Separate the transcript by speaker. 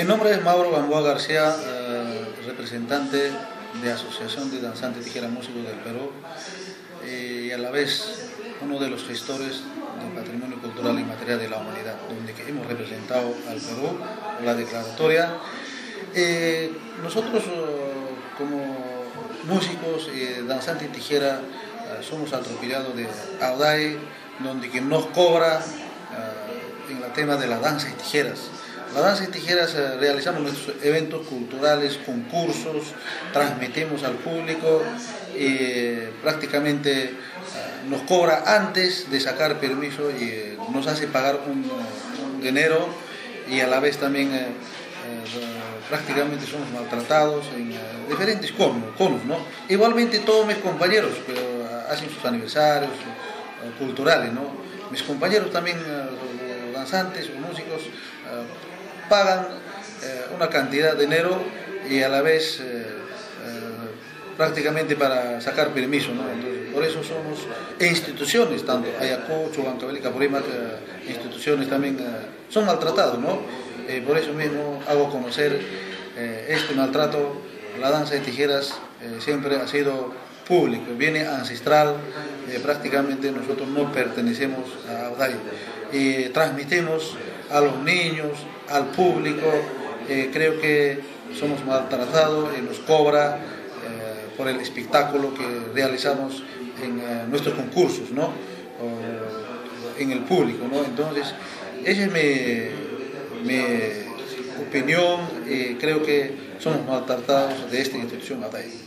Speaker 1: Mi nombre es Mauro Gamboa García, representante de Asociación de Danzantes Tijera Músicos del Perú y a la vez uno de los gestores del patrimonio cultural y material de la humanidad, donde hemos representado al Perú en la declaratoria. Nosotros como músicos y danzantes tijera somos atropellados de AUDAI, donde que nos cobra en el tema de la danza y tijeras. La danza y tijeras realizamos nuestros eventos culturales, concursos, transmitimos al público y prácticamente nos cobra antes de sacar permiso y nos hace pagar un dinero y a la vez también prácticamente somos maltratados en diferentes conos, ¿no? Igualmente todos mis compañeros hacen sus aniversarios culturales, ¿no? Mis compañeros también, danzantes o músicos, pagan una cantidad de dinero y a la vez prácticamente para sacar permiso, ¿no? Entonces, por eso somos instituciones, tanto Ayacucho, Huancavelica, Capurímac, instituciones también son maltratados, ¿no? Por eso mismo hago conocer este maltrato. La danza de tijeras siempre ha sido público, viene ancestral, prácticamente nosotros no pertenecemos a AUDAI y transmitimos a los niños, al público, creo que somos maltratados y nos cobra por el espectáculo que realizamos en nuestros concursos, ¿no? En el público, ¿no? Entonces, esa es mi opinión y creo que somos maltratados de esta institución AUDAI.